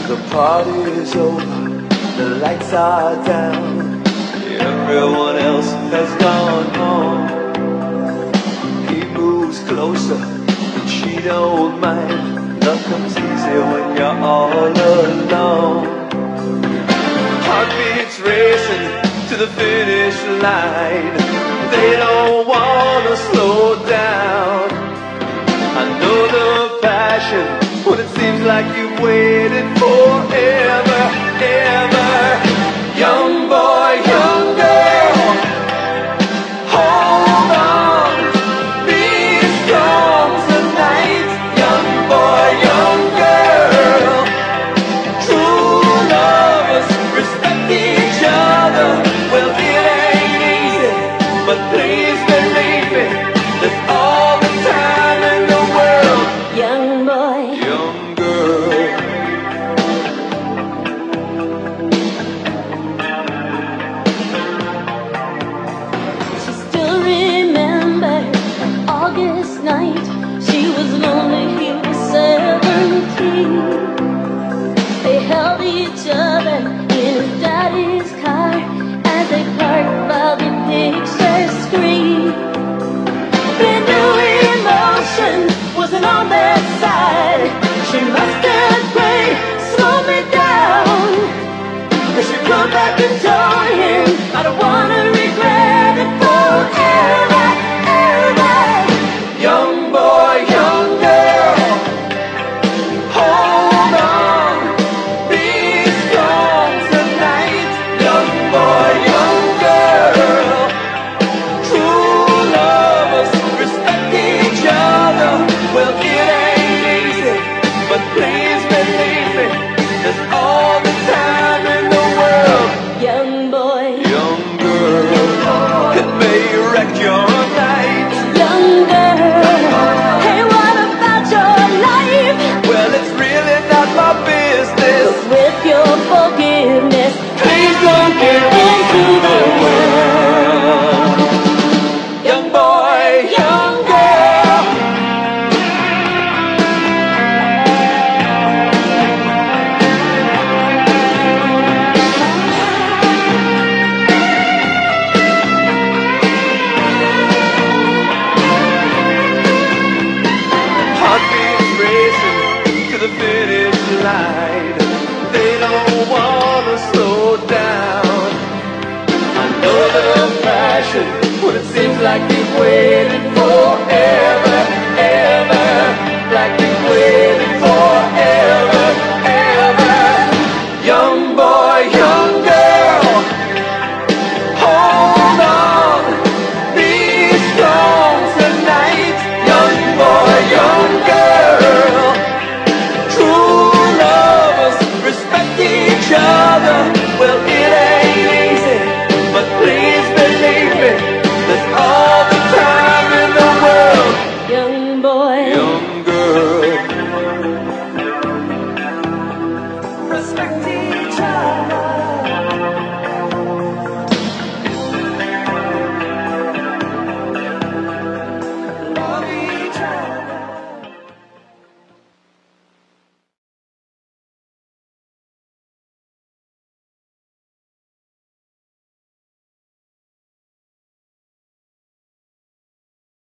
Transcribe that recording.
The party's over, the lights are down, everyone else has gone home. He moves closer, but she don't mind. Love comes easy when you're all alone. Heartbeats racing to the finish line, they don't wanna slow down. I know the passion when it seems like you've waited forever, ever. Young boy, young girl, hold on, be strong tonight. Young boy, young girl, true lovers respect each other. Well, it ain't easy, but please believe me, there's all the time in the world. Young boy, young girl. she still remembers August night. She was lonely, he was 17. They held each other in his daddy's car as they parked by the picture screen. Brand new emotion wasn't on their side. She must have prayed, slow me down. But she pulled back and told him, I don't wanna regret it forever, ever. Young boy, young girl, hold on, be strong tonight. Young boy, young girl, true lovers respect each other. Well, it ain't easy, but please believe me, there's all the time in the world. Young boy, Young girl, it may wreck your night. young girl, hey, what about your life? Well, it's really not my business. With your forgiveness, Please don't get into the world. Young boy, young girl. Heartbeats racing to the finish line, they don't wanna slow down. I know the passion when it seems like you've waited